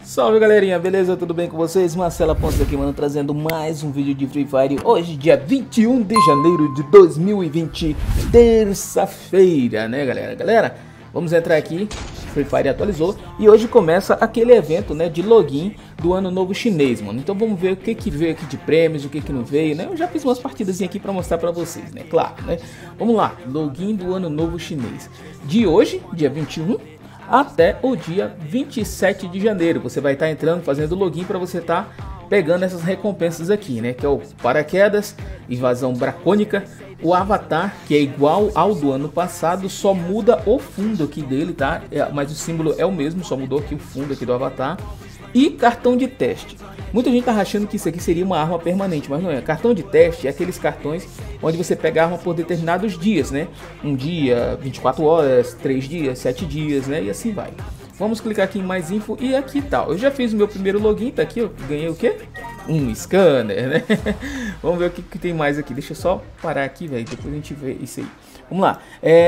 Salve galerinha, beleza? Tudo bem com vocês? Marcelo Pontes aqui, mano, trazendo mais um vídeo de Free Fire. Hoje, dia 21 de janeiro de 2020, terça-feira, né galera? Galera, vamos entrar aqui, Free Fire atualizou e hoje começa aquele evento, né, de login do ano novo chinês, mano. Então vamos ver o que veio aqui de prêmios, o que não veio, né? Eu já fiz umas partidas aqui pra mostrar pra vocês, né? Claro, né? Vamos lá, login do ano novo chinês. De hoje, dia 21, até o dia 27 de janeiro. Você vai estar entrando, fazendo login para você estar pegando essas recompensas aqui, né? Que é o paraquedas, invasão dracônica, o avatar, que é igual ao do ano passado, só muda o fundo aqui dele, tá? Mas o símbolo é o mesmo, só mudou aqui o fundo aqui do avatar. E cartão de teste. Muita gente tá achando que isso aqui seria uma arma permanente, mas não é. Cartão de teste é aqueles cartões onde você pega a arma por determinados dias, né? Um dia, 24 horas, 3 dias, 7 dias, né? E assim vai. Vamos clicar aqui em mais info e aqui tal. Eu já fiz o meu primeiro login, tá aqui, eu ganhei o quê? Um scanner, né? Vamos ver o que tem mais aqui. Deixa eu só parar aqui, velho. Depois a gente vê isso aí. Vamos lá.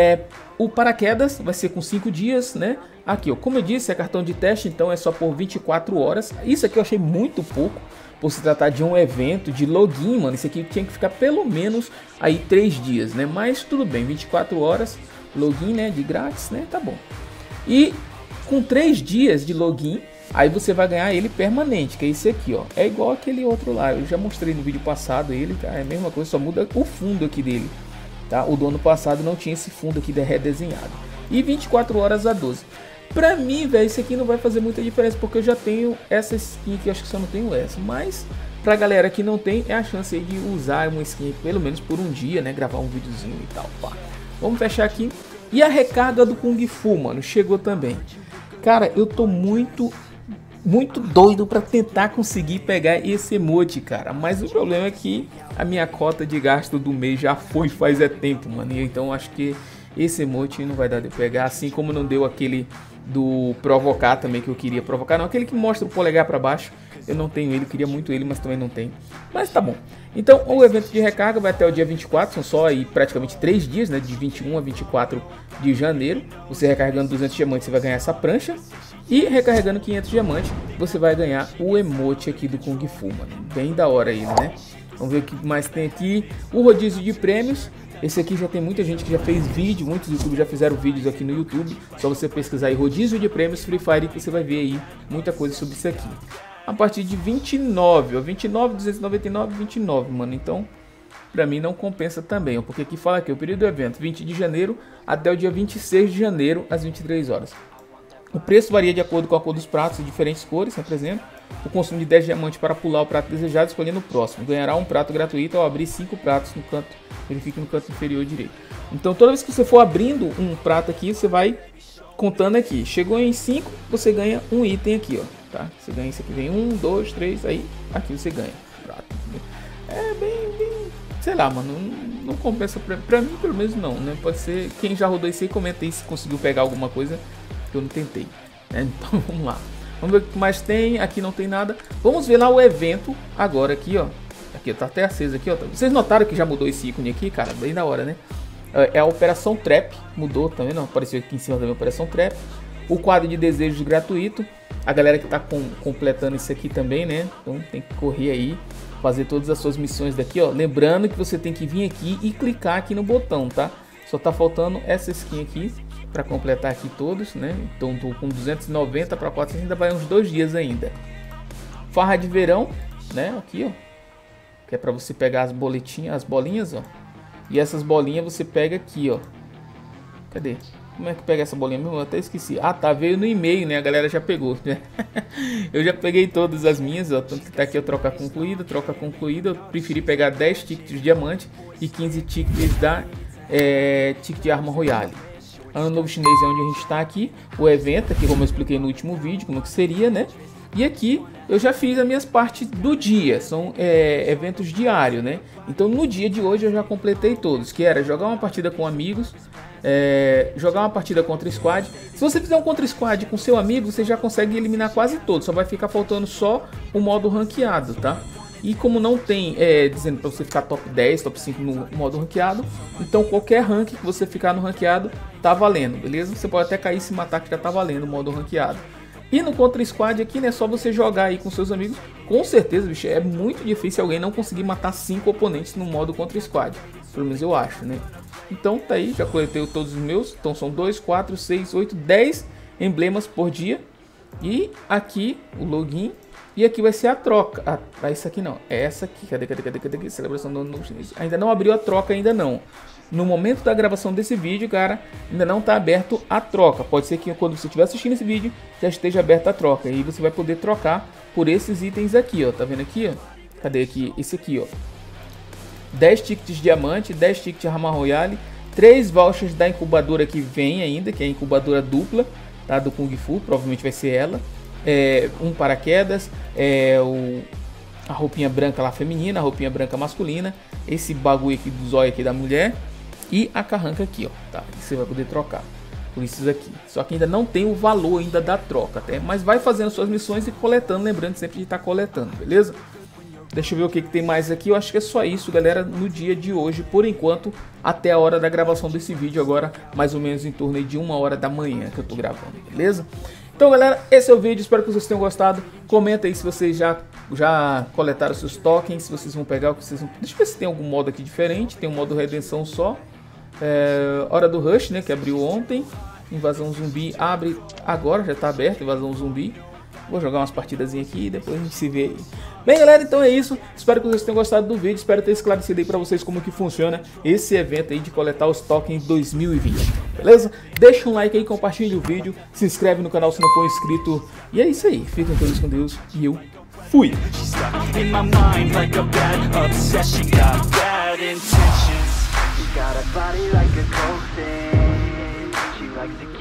O paraquedas vai ser com 5 dias, né? Aqui, ó, como eu disse, é cartão de teste, então é só por 24 horas. Isso aqui eu achei muito pouco, por se tratar de um evento de login, mano. Isso aqui tinha que ficar pelo menos aí 3 dias, né? Mas tudo bem, 24 horas, login, né? De grátis, né? Tá bom. E com 3 dias de login, aí você vai ganhar ele permanente, que é esse aqui, ó. É igual aquele outro lá, eu já mostrei no vídeo passado ele, tá? É a mesma coisa, só muda o fundo aqui dele, tá? O do ano passado não tinha esse fundo aqui redesenhado. E 24 horas a 12. Pra mim, velho, isso aqui não vai fazer muita diferença, porque eu já tenho essa skin aqui, acho que só não tenho essa. Mas, pra galera que não tem, é a chance aí de usar uma skin, pelo menos por um dia, né? Gravar um videozinho e tal, pá. Vamos fechar aqui. E a recarga do Kung Fu, mano, chegou também. Cara, eu tô muito doido pra tentar conseguir pegar esse emote, cara. Mas o problema é que a minha cota de gasto do mês já foi faz tempo, mano. Então acho que esse emote não vai dar de pegar, assim como não deu aquele do provocar também, que eu queria provocar, não, aquele que mostra o polegar para baixo. Eu não tenho ele, queria muito ele, mas também não tenho. Mas tá bom. Então o evento de recarga vai até o dia 24, são só aí praticamente 3 dias, né, de 21 a 24 de janeiro. Você recarregando 200 diamantes, você vai ganhar essa prancha. E recarregando 500 diamantes, você vai ganhar o emote aqui do Kung Fu, mano. Bem da hora ele, né? Vamos ver o que mais tem aqui. O rodízio de prêmios. Esse aqui já tem muita gente que já fez vídeo, muitos youtubers já fizeram vídeos aqui no YouTube. Só você pesquisar aí rodízio de prêmios Free Fire que você vai ver aí muita coisa sobre isso aqui. A partir de 29, ó, 29, 299, 29, mano. Então, pra mim não compensa também, ó, porque aqui fala que o período do evento 20 de janeiro até o dia 26 de janeiro às 23 horas. O preço varia de acordo com a cor dos pratos e diferentes cores, representa. O consumo de 10 diamantes para pular o prato desejado, escolhendo o próximo. Ganhará um prato gratuito ao abrir 5 pratos no canto. Verifique no canto inferior direito. Então toda vez que você for abrindo um prato aqui, você vai contando aqui. Chegou em 5, você ganha um item aqui, ó. Tá? Você ganha isso aqui, vem 1, 2, 3, aí aqui você ganha. Prato. É bem, sei lá, mano, não compensa pra mim, pelo menos não, né? Pode ser, quem já rodou isso aí, comenta aí se conseguiu pegar alguma coisa que eu não tentei, né? Então vamos lá. Vamos ver o que mais tem. Aqui não tem nada. Vamos ver lá o evento agora aqui, ó. Aqui tá até aceso aqui, ó. Vocês notaram que já mudou esse ícone aqui, cara? Bem da hora, né? É a Operação Trap. Mudou também, não. Apareceu aqui em cima também a Operação Trap. O quadro de desejos gratuito. A galera que tá completando isso aqui também, né? Então tem que correr aí, fazer todas as suas missões daqui, ó. Lembrando que você tem que vir aqui e clicar aqui no botão, tá? Só tá faltando essa skin aqui para completar aqui todos, né? Então tô com 290 para 400, ainda vai uns 2 dias ainda. Farra de verão, né? Aqui, ó, que é para você pegar as boletinhas, as bolinhas, ó. E essas bolinhas você pega aqui, ó. Cadê? Como é que pega essa bolinha mesmo? Eu até esqueci. Ah, tá, veio no e-mail, né? A galera já pegou, né? Eu já peguei todas as minhas, ó. Tanto que tá aqui, ó, troca concluída, troca concluída. Eu preferi pegar 10 tickets de diamante e 15 tickets da ticket de arma royale. Ano Novo Chinês é onde a gente está aqui, o evento, aqui como eu expliquei no último vídeo, como que seria, né? E aqui eu já fiz as minhas partes do dia, são eventos diários, né? Então no dia de hoje eu já completei todos, que era jogar uma partida com amigos, jogar uma partida contra squad. Se você fizer um contra squad com seu amigo, você já consegue eliminar quase todos, só vai ficar faltando só o modo ranqueado, tá? E como não tem dizendo para você ficar top 10, top 5 no modo ranqueado, então qualquer rank que você ficar no ranqueado tá valendo, beleza? Você pode até cair e se matar que já tá valendo o modo ranqueado. E no Contra Squad aqui, né, só você jogar aí com seus amigos. Com certeza, bicho, é muito difícil alguém não conseguir matar 5 oponentes no modo Contra Squad. Pelo menos eu acho, né? Então tá aí, já coletei todos os meus. Então são 2, 4, 6, 8, 10 emblemas por dia. E aqui o login. E aqui vai ser a troca. Ah, isso aqui não. É essa aqui. Cadê? Celebração do ano novo chinês. Ainda não abriu a troca, ainda não. No momento da gravação desse vídeo, cara, ainda não está aberto a troca. Pode ser que quando você estiver assistindo esse vídeo, já esteja aberta a troca. E aí você vai poder trocar por esses itens aqui, ó. Tá vendo aqui, ó? Cadê aqui? Esse aqui, ó. 10 tickets de diamante, 10 tickets de Rama Royale, 3 vouchers da incubadora que vem ainda, que é a incubadora dupla, tá? Do Kung Fu, provavelmente vai ser ela. Um paraquedas, a roupinha branca lá feminina, a roupinha branca masculina, esse bagulho aqui do zóio aqui da mulher e a carranca aqui, ó, tá? Você vai poder trocar por esses aqui. Só que ainda não tem o valor ainda da troca, mas vai fazendo suas missões e coletando, lembrando sempre de estar coletando, beleza? Deixa eu ver o que tem mais aqui. Eu acho que é só isso, galera, no dia de hoje, por enquanto, até a hora da gravação desse vídeo agora, mais ou menos em torno de 1 hora da manhã que eu tô gravando, beleza? Então, galera, esse é o vídeo, espero que vocês tenham gostado. Comenta aí se vocês já coletaram seus tokens, se vocês vão pegar o que vocês vão... Deixa eu ver se tem algum modo aqui diferente. Tem um modo redenção só. Hora do Rush, né, que abriu ontem. Invasão zumbi abre agora, já tá aberto, invasão zumbi. Vou jogar umas partidazinhas aqui e depois a gente se vê aí. Bem, galera, então é isso. Espero que vocês tenham gostado do vídeo. Espero ter esclarecido aí pra vocês como que funciona esse evento aí de coletar os tokens 2020. Beleza? Deixa um like aí, compartilha o vídeo. Se inscreve no canal se não for inscrito. E é isso aí. Fiquem todos com Deus. E eu fui! Got a body like a cold thing. She likes to